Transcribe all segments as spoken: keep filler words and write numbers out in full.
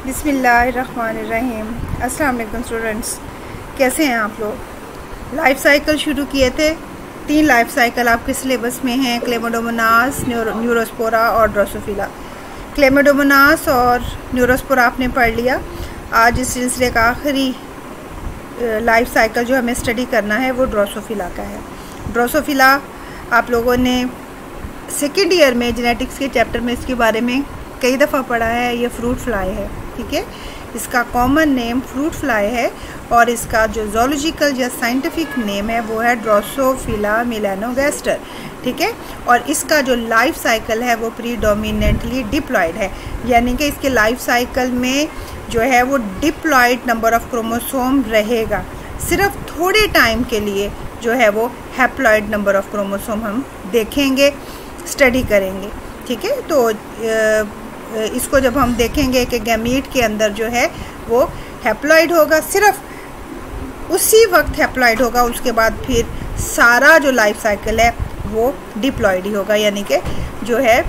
बिस्मिल्लाहिर्रहमानिर्रहीम। अस्सलाम वालेकुम स्टूडेंट्स, कैसे हैं आप लोग। लाइफ साइकिल शुरू किए थे, तीन लाइफ साइकिल आपके सिलेबस में हैं, क्लेमाइडोमोनास, न्यूरोस्पोरा और ड्रोसोफिला। क्लेमाइडोमोनास और न्यूरोस्पोरा आपने पढ़ लिया। आज इस सिलसिले का आखिरी लाइफ साइकिल जो हमें स्टडी करना है वो ड्रोसोफिला का है। ड्रोसोफिला आप लोगों ने सेकेंड ईयर में जेनेटिक्स के चैप्टर में इसके बारे में कई दफ़ा पढ़ा है। ये फ्रूट फ्लाई है, ठीक है। इसका कॉमन नेम फ्रूट फ्लाई है और इसका जो जोलॉजिकल या साइंटिफिक नेम है वो है ड्रोसोफिला मेलानोगास्टर, ठीक है। और इसका जो लाइफ साइकिल है वो प्रीडोमिनेंटली डिप्लॉयड है, यानी कि इसके लाइफ साइकिल में जो है वो डिप्लॉयड नंबर ऑफ क्रोमोसोम रहेगा। सिर्फ थोड़े टाइम के लिए जो है वो हैप्लॉयड नंबर ऑफ क्रोमोसोम हम देखेंगे, स्टडी करेंगे, ठीक है। तो इसको जब हम देखेंगे कि गैमीट के अंदर जो है वो हैप्लॉयड होगा, सिर्फ उसी वक्त हैप्लॉयड होगा, उसके बाद फिर सारा जो लाइफ साइकिल है वो डिप्लॉयड ही होगा, यानी कि जो है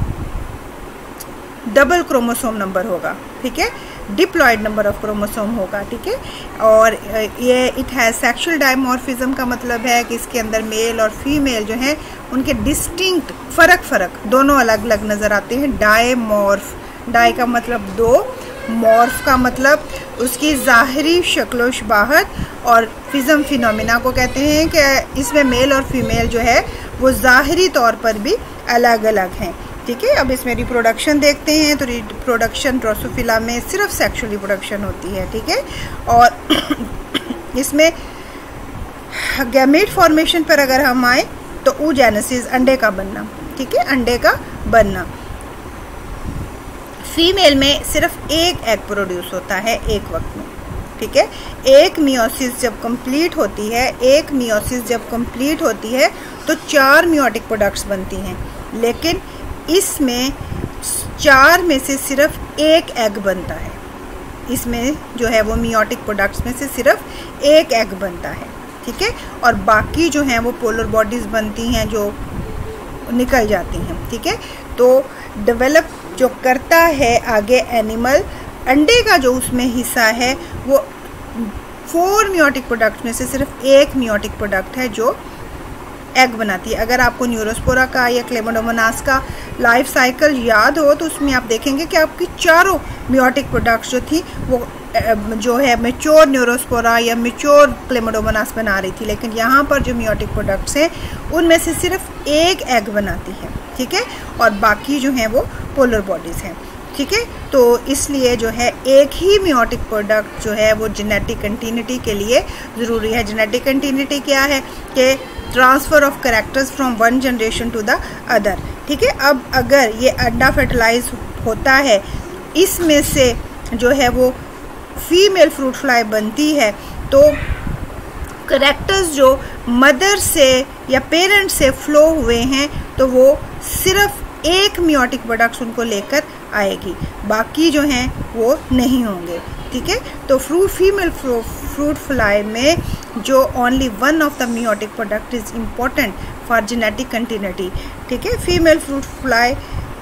डबल क्रोमोसोम नंबर होगा, ठीक है। डिप्लॉयड नंबर ऑफ क्रोमोसोम होगा, ठीक है। और ये इट हैज़ सेक्शुअल डायमॉर्फिज्म का मतलब है कि इसके अंदर मेल और फीमेल जो हैं उनके डिस्टिंक्ट फ़र्क फ़र्क दोनों अलग अलग नज़र आते हैं। डायमॉर्फ, डाई का मतलब दो, मॉर्फ का मतलब उसकी ज़ाहरी शक्लो शबाहत, और फिज़म फिनोमिना को कहते हैं कि इसमें मेल और फीमेल जो है वो ज़ाहरी तौर पर भी अलग अलग हैं, ठीक है। अब इसमें रिप्रोडक्शन देखते हैं तो रिप्रोडक्शन ड्रोसोफिला में सिर्फ सेक्सुअल रिप्रोडक्शन होती है, ठीक है। और इसमें गैमेट फॉर्मेशन पर अगर हम आए तो oogenesis अंडे का बनना, ठीक है, अंडे का बनना। फीमेल में सिर्फ एक एग प्रोड्यूस होता है एक वक्त में, ठीक है। एक मियोसिस जब कंप्लीट होती है एक मियोसिस जब कंप्लीट होती है तो चार मियोटिक प्रोडक्ट्स बनती हैं, लेकिन इसमें चार में से सिर्फ एक एग बनता है। इसमें जो है वो मियोटिक प्रोडक्ट्स में से सिर्फ एक एग बनता है, ठीक है। और बाकी जो हैं वो पोलर बॉडीज़ बनती हैं जो निकल जाती हैं, ठीक है। तो डेवलप जो करता है आगे एनिमल, अंडे का जो उसमें हिस्सा है वो फोर मियोटिक प्रोडक्ट में से सिर्फ एक मियोटिक प्रोडक्ट है जो एग बनाती है। अगर आपको न्यूरोस्पोरा का या क्लेमाइडोमोनास का लाइफ साइकिल याद हो तो उसमें आप देखेंगे कि आपकी चारों मियोटिक प्रोडक्ट्स जो थी वो जो है मैच्योर न्यूरोस्पोरा या मैच्योर क्लेमाइडोमोनास बना रही थी, लेकिन यहाँ पर जो मियोटिक प्रोडक्ट्स हैं उनमें से सिर्फ एक एग बनाती है, ठीक है। और बाकी जो हैं वो पोलर बॉडीज़ हैं, ठीक है। तो इसलिए जो है एक ही मियोटिक प्रोडक्ट जो है वो जेनेटिक कंटिन्यूटी के लिए ज़रूरी है। जेनेटिक कंटिन्यूटी क्या है कि transfer of characters from one generation to the other, ठीक है। अब अगर ये अंडा फर्टिलाइज होता है, इसमें से जो है वो फीमेल फ्रूट फ्लाई बनती है, तो कैरेक्टर्स जो मदर से या पेरेंट से फ्लो हुए हैं तो वो सिर्फ एक मियोटिक प्रोडक्ट्स उनको लेकर आएगी, बाकी जो हैं वो नहीं होंगे, ठीक है। तो फ्रूट फीमेल फ्रूट फ्लाई में जो only one of the meiotic product is important for genetic continuity, ठीक है। फीमेल फ्रूट फ्लाई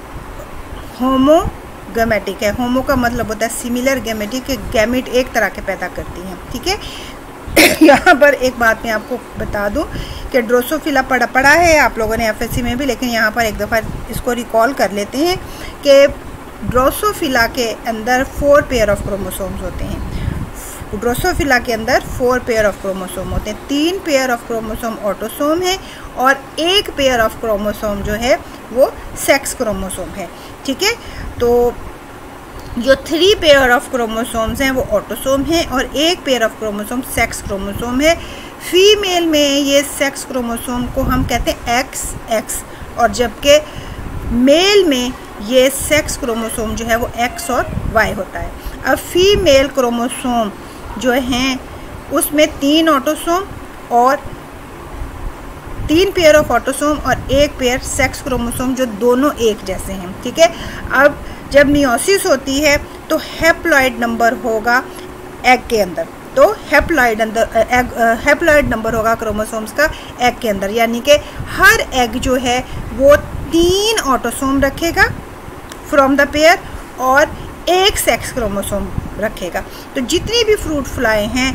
होमोगैमेटिक है। होमो का मतलब होता है सिमिलर, गैमेटिक के गैमेट एक तरह के पैदा करती हैं, ठीक है। यहाँ पर एक बात मैं आपको बता दूं कि ड्रोसोफिला पढ़ा पढ़ा है आप लोगों ने एफएससी में भी, लेकिन यहाँ पर एक दफ़ा इसको रिकॉल कर लेते हैं कि ड्रोसोफिला के अंदर फोर पेयर ऑफ क्रोमोसोम्स होते हैं। ड्रोसोफिला के अंदर फोर पेयर ऑफ क्रोमोसोम होते हैं। तीन पेयर ऑफ क्रोमोसोम ऑटोसोम है और एक पेयर ऑफ क्रोमोसोम जो है वो सेक्स क्रोमोसोम है, ठीक है। तो जो थ्री पेयर ऑफ क्रोमोसोम्स हैं वो ऑटोसोम हैं और एक pair of chromosome sex chromosome है। फीमेल में ये सेक्स क्रोमोसोम को हम कहते हैं एक्स एक्स, और जबकि मेल में ये सेक्स क्रोमोसोम जो है वो एक्स और वाई होता है। अब फीमेल क्रोमोसोम जो हैं उसमें तीन ऑटोसोम और तीन पेयर ऑफ ऑटोसोम और एक पेयर सेक्स क्रोमोसोम जो दोनों एक जैसे हैं, ठीक है। अब जब मियोसिस होती है तो हैप्लॉयड नंबर होगा एग के अंदर, तो हैप्लॉयड अंदर एग हैप्लॉयड नंबर होगा क्रोमोसोम्स का एग के अंदर, यानी कि हर एग जो है वो तीन ऑटोसोम रखेगा फ्रॉम द पेयर और एक सेक्स क्रोमोसोम रखेगा। तो जितनी भी फ्रूट फ्लाई हैं,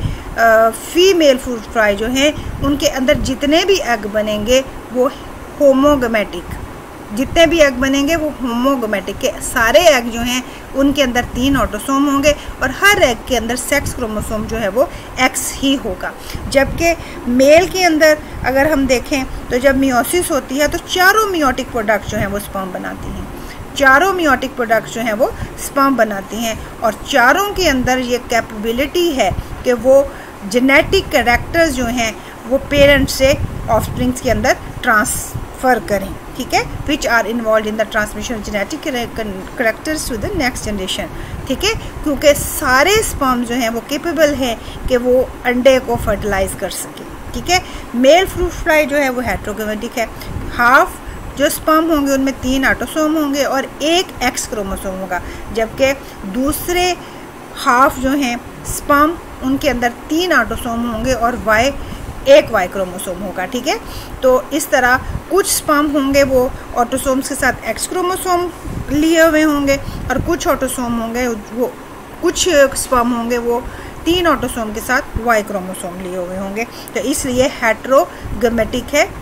फीमेल फ्रूट फ्लाई जो हैं, उनके अंदर जितने भी एग बनेंगे वो होमोगमेटिक, जितने भी एग बनेंगे वो होमोगमेटिक के सारे एग जो हैं उनके अंदर तीन ऑटोसोम होंगे और हर एग के अंदर सेक्स क्रोमोसोम जो है वो एक्स ही होगा। जबकि मेल के अंदर अगर हम देखें तो जब मियोसिस होती है तो चारों मियोटिक प्रोडक्ट जो हैं वो स्पर्म बनाती हैं, चारों मियोटिक प्रोडक्ट जो हैं वो स्पर्म बनाती हैं और चारों के अंदर ये कैपेबिलिटी है कि वो जेनेटिक कैरेक्टर्स जो हैं वो पेरेंट्स से ऑफस्प्रिंग्स के अंदर ट्रांसफ़र करें, ठीक है, which are involved in the transmission of genetic characters to the next generation, ठीक है, क्योंकि सारे स्पर्म जो हैं वो केपेबल हैं कि वो अंडे को फर्टिलाइज कर सके, ठीक है। मेल फ्रूट फ्लाई जो है वो हेट्रोगेमेटिक है, हाफ जो स्पर्म होंगे उनमें तीन ऑटोसोम होंगे और एक एक्स क्रोमोसोम होगा, जबकि दूसरे हाफ जो हैं स्पर्म उनके अंदर तीन ऑटोसोम होंगे और वाई एक वाई क्रोमोसोम होगा, ठीक है। तो इस तरह कुछ स्पर्म होंगे वो ऑटोसोम्स के साथ एक्स क्रोमोसोम लिए हुए होंगे और कुछ ऑटोसोम होंगे वो कुछ स्पर्म होंगे वो तीन ऑटोसोम के साथ वाई क्रोमोसोम लिए हुए होंगे। तो इसलिए हेट्रोगेमेटिक है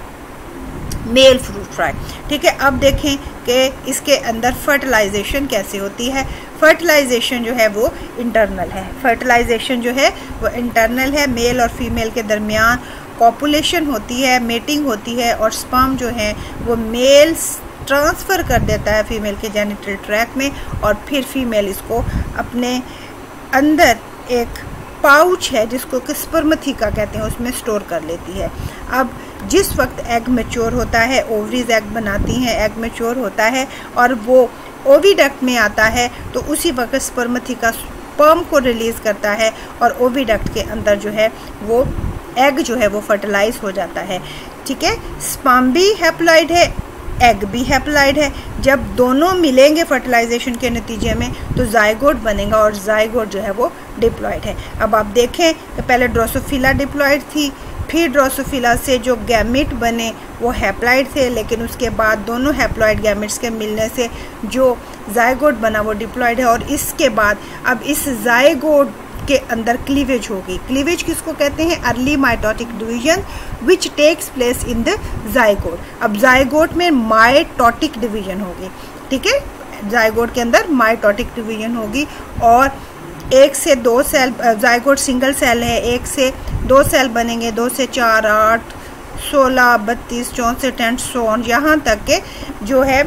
मेल फ्रूट फ्लाई, ठीक है। अब देखें कि इसके अंदर फर्टिलाइजेशन कैसे होती है। फर्टिलाइजेशन जो है वो इंटरनल है, फर्टिलाइजेशन जो है वो इंटरनल है। मेल और फीमेल के दरमियान कॉपुलेशन होती है, मेटिंग होती है और स्पर्म जो है वो मेल ट्रांसफ़र कर देता है फीमेल के जेनिटल ट्रैक्ट में और फिर फीमेल इसको अपने अंदर एक पाउच है जिसको कि स्पर्मथिका कहते हैं उसमें स्टोर कर लेती है। अब जिस वक्त एग मैच्योर होता है, ओवरीज एग बनाती हैं, एग मैच्योर होता है और वो ओविडक्ट में आता है तो उसी वक्त स्पर्मथिका स्पर्म को रिलीज़ करता है और ओविडक्ट के अंदर जो है वो एग जो है वो फर्टिलाइज हो जाता है, ठीक है। स्पर्म भी हैप्लॉइड है, एग भी हैप्लॉइड है। जब दोनों मिलेंगे फर्टिलाइजेशन के नतीजे में तो जाइगोट बनेगा और जाइगोट जो है वो डिप्लॉइड है। अब आप देखें कि पहले ड्रोसोफिला डिप्लॉइड थी, फिर ड्रोसोफिला से जो गैमेट बने वो हैप्लॉइड थे, लेकिन उसके बाद दोनों हैप्लॉइड गैमेट्स के मिलने से जो जाइगोट बना वो डिप्लॉइड है और इसके बाद अब इस जाइगोट के अंदर क्लीवेज होगी। क्लीवेज किसको कहते हैं? Early mitotic division which takes place in the zygote. अब जाइगोट में माइटोटिक डिवीजन होगी, ठीक है, जाइगोट के अंदर माइटोटिक डिवीजन होगी और एक से दो सेल, जाइगोट सिंगल सेल है, एक से दो सेल बनेंगे, दो से चार, आठ, सोलह, बत्तीस, चौंसठ एंड सो ऑन, यहाँ तक के जो है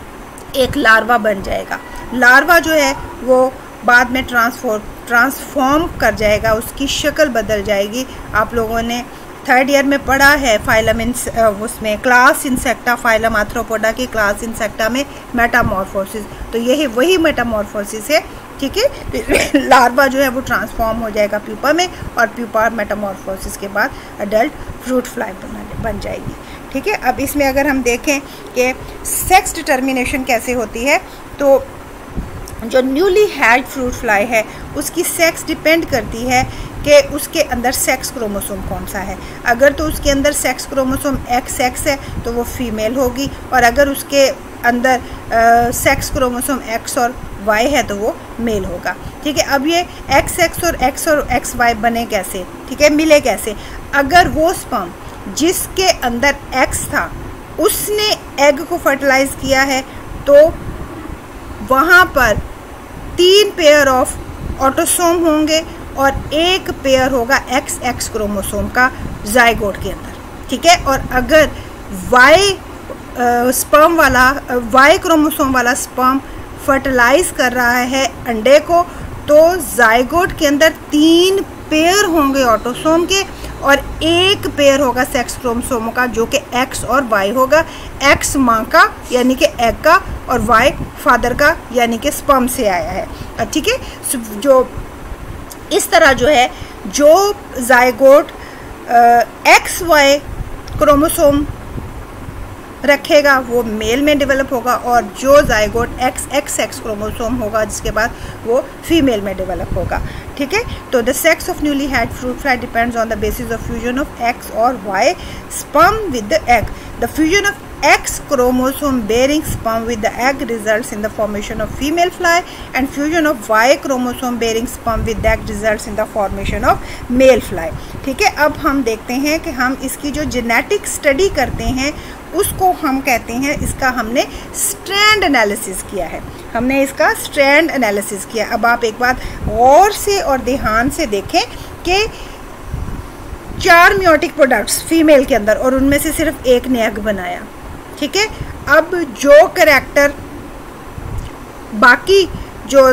एक लार्वा बन जाएगा। लार्वा जो है वो बाद में ट्रांसफॉर्म ट्रांसफॉर्म कर जाएगा, उसकी शक्ल बदल जाएगी। आप लोगों ने थर्ड ईयर में पढ़ा है फाइलम इन उसमें क्लास इंसेक्टा, फाइलम आर्थ्रोपोडा की क्लास इंसेक्टा में मेटामॉर्फोसिस, तो यही वही मेटामॉर्फोसिस है, ठीक है। लार्वा जो है वो ट्रांसफॉर्म हो जाएगा प्यूपा में और प्यूपा मेटामॉर्फोसिस के बाद अडल्ट फ्रूट फ्लाई बन बन जाएगी, ठीक है। अब इसमें अगर हम देखें कि सेक्स डिटर्मिनेशन कैसे होती है तो जो न्यूली हैड फ्रूट फ्लाई है उसकी सेक्स डिपेंड करती है कि उसके अंदर सेक्स क्रोमोसोम कौन सा है। अगर तो उसके अंदर सेक्स क्रोमोसोम एक्स एक्स है तो वो फीमेल होगी और अगर उसके अंदर आ, सेक्स क्रोमोसोम एक्स और वाई है तो वो मेल होगा, ठीक है। अब ये एक्स एक्स और एक्स और एक्स वाई बने कैसे, ठीक है, मिले कैसे? अगर वो स्पर्म जिसके अंदर एक्स था उसने एग को फर्टिलाइज किया है तो वहाँ पर तीन पेयर ऑफ ऑटोसोम होंगे और एक पेयर होगा एक्स एक्स क्रोमोसोम का जाइगोट के अंदर, ठीक है। और अगर वाई स्पर्म वाला वाई क्रोमोसोम वाला स्पर्म फर्टिलाइज कर रहा है अंडे को तो जाइगोट के अंदर तीन पेयर होंगे ऑटोसोम के और एक पेयर होगा सेक्स क्रोमोसोम का जो कि एक्स और वाई होगा। एक्स माँ का यानी कि एग का और वाई फादर का यानी कि स्पर्म से आया है, ठीक है। जो इस तरह जो है जो जाइगोट एक्स वाई क्रोमोसोम रखेगा वो मेल में डेवलप होगा और जो zygote X X X chromosome होगा जिसके बाद वो फीमेल में डेवलप होगा, ठीक है। तो the sex of newly hatched fruit fly depends on the basis of fusion of X और Y sperm with the egg. The fusion of X chromosome bearing sperm with the egg results in the formation of female fly and fusion of Y chromosome bearing sperm with the egg results in the formation of male fly। ठीक है, अब हम देखते हैं कि हम इसकी जो जेनेटिक स्टडी करते हैं उसको हम कहते हैं, इसका हमने स्ट्रैंड एनालिसिस किया है, हमने इसका स्ट्रैंड एनालिसिस किया। अब आप एक बात गौर से और ध्यान से देखें कि चार मियोटिक प्रोडक्ट्स फीमेल के अंदर और उनमें से सिर्फ एक ने एग बनाया। ठीक है, अब जो कैरेक्टर बाकी जो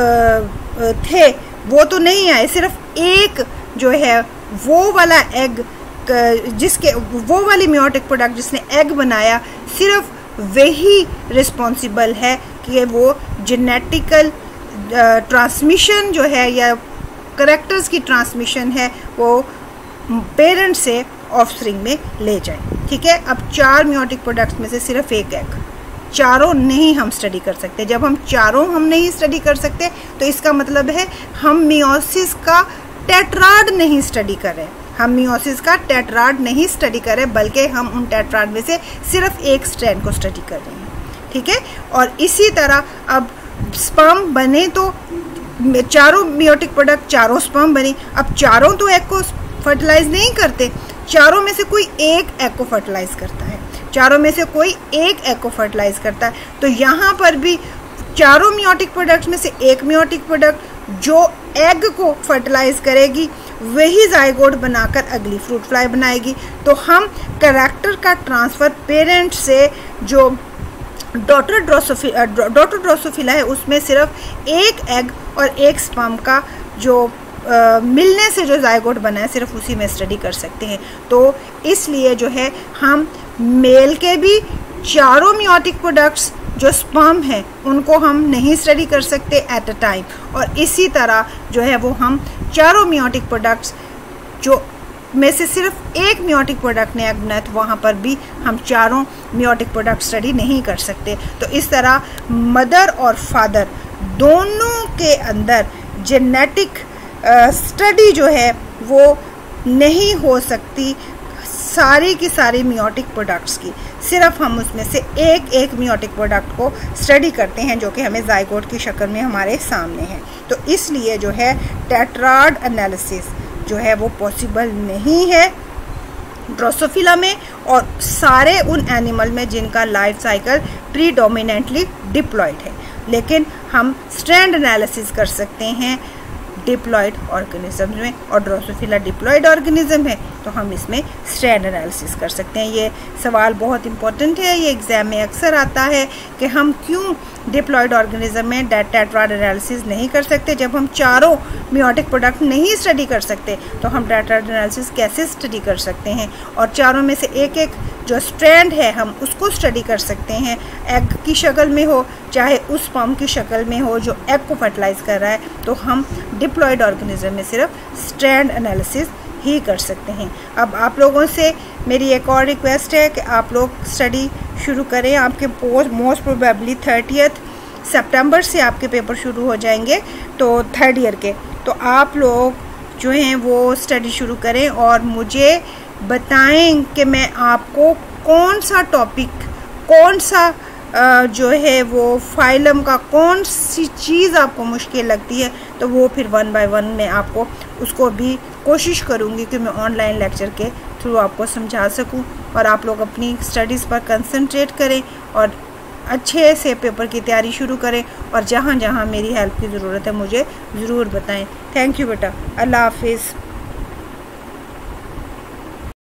आ, थे वो तो नहीं आए, सिर्फ एक जो है वो वाला एग जिसके वो वाली मियोटिक प्रोडक्ट जिसने एग बनाया, सिर्फ वही रिस्पॉन्सिबल है कि वो जेनेटिकल ट्रांसमिशन जो है या कैरेक्टर्स की ट्रांसमिशन है वो पेरेंट से ऑफस्प्रिंग में ले जाए। ठीक है, अब चार मियोटिक प्रोडक्ट्स में से सिर्फ एक एग, चारों नहीं हम स्टडी कर सकते। जब हम चारों हम नहीं स्टडी कर सकते तो इसका मतलब है हम मियोसिस का टेट्राड नहीं स्टडी कर रहे, हम मियोसिस का टेट्राड नहीं स्टडी कर रहे, बल्कि हम उन टेट्राड में से सिर्फ एक स्ट्रैंड को स्टडी कर रहे हैं। ठीक है, और इसी तरह अब स्पर्म बने तो चारों मियोटिक प्रोडक्ट, चारों स्पर्म बने, अब चारों तो एग को फर्टिलाइज नहीं करते, चारों में से कोई एक एग को फर्टिलाइज करता है, चारों में से कोई एक एग को फर्टिलाइज करता है। तो यहाँ पर भी चारों मियोटिक प्रोडक्ट्स में से एक मियोटिक प्रोडक्ट जो एग को फर्टिलाइज करेगी वही जाइगोट बनाकर अगली फ्रूट फ्लाई बनाएगी। तो हम कैरेक्टर का ट्रांसफ़र पेरेंट से जो डॉटर ड्रोसोफिला डॉटर ड्रोसोफिला है उसमें सिर्फ एक एग और एक स्पर्म का जो Uh, मिलने से जो जाइगोट बना है सिर्फ उसी में स्टडी कर सकते हैं। तो इसलिए जो है हम मेल के भी चारों मियोटिक प्रोडक्ट्स जो स्पर्म हैं उनको हम नहीं स्टडी कर सकते एट अ टाइम, और इसी तरह जो है वो हम चारों मियोटिक प्रोडक्ट्स जो में से सिर्फ एक मियोटिक प्रोडक्ट ने एग बनाया तो वहाँ पर भी हम चारों मियोटिक प्रोडक्ट स्टडी नहीं कर सकते। तो इस तरह मदर और फादर दोनों के अंदर जेनेटिक स्टडी uh, जो है वो नहीं हो सकती सारी की सारी मियोटिक प्रोडक्ट्स की, सिर्फ हम उसमें से एक एक मियोटिक प्रोडक्ट को स्टडी करते हैं जो कि हमें जाइगोट की शक्ल में हमारे सामने है। तो इसलिए जो है टेट्राड एनालिसिस जो है वो पॉसिबल नहीं है ड्रोसोफिला में और सारे उन एनिमल में जिनका लाइफ साइकिल प्रीडोमिनेंटली डिप्लॉयड है। लेकिन हम स्ट्रैंड एनालिसिस कर सकते हैं डिप्लॉयड ऑर्गेनिज्म में, और ड्रोसोफिला डिप्लॉयड ऑर्गेनिज्म है तो हम इसमें स्ट्रैंड एनालिसिस कर सकते हैं। ये सवाल बहुत इंपॉर्टेंट है, ये एग्जाम में अक्सर आता है कि हम क्यों डिप्लॉयड ऑर्गेनिज्म में टेट्राड एनालिसिस नहीं कर सकते। जब हम चारों मियोटिक प्रोडक्ट नहीं स्टडी कर सकते तो हम टेट्राड एनालिसिस कैसे स्टडी कर सकते हैं, और चारों में से एक एक जो स्ट्रैंड है हम उसको स्टडी कर सकते हैं, एग की शक्ल में हो चाहे उस स्पर्म की शक्ल में हो जो एग को फर्टिलाइज कर रहा है। तो हम डिप्लॉयड ऑर्गेनिज्म में सिर्फ स्ट्रैंड एनालिसिस ही कर सकते हैं। अब आप लोगों से मेरी एक और रिक्वेस्ट है कि आप लोग स्टडी शुरू करें। आपके पोस्ट मोस्ट प्रोबेबली थर्टियथ सितंबर से आपके पेपर शुरू हो जाएंगे, तो थर्ड ईयर के, तो आप लोग जो हैं वो स्टडी शुरू करें और मुझे बताएं कि मैं आपको कौन सा टॉपिक, कौन सा जो है वो फाइलम का कौन सी चीज़ आपको मुश्किल लगती है, तो वो फिर वन बाय वन मैं आपको उसको भी कोशिश करूँगी कि मैं ऑनलाइन लेक्चर के थ्रू आपको समझा सकूँ, और आप लोग अपनी स्टडीज़ पर कंसंट्रेट करें और अच्छे से पेपर की तैयारी शुरू करें, और जहाँ जहाँ मेरी हेल्प की ज़रूरत है मुझे ज़रूर बताएं। थैंक यू बेटा, अल्लाह हाफिज़।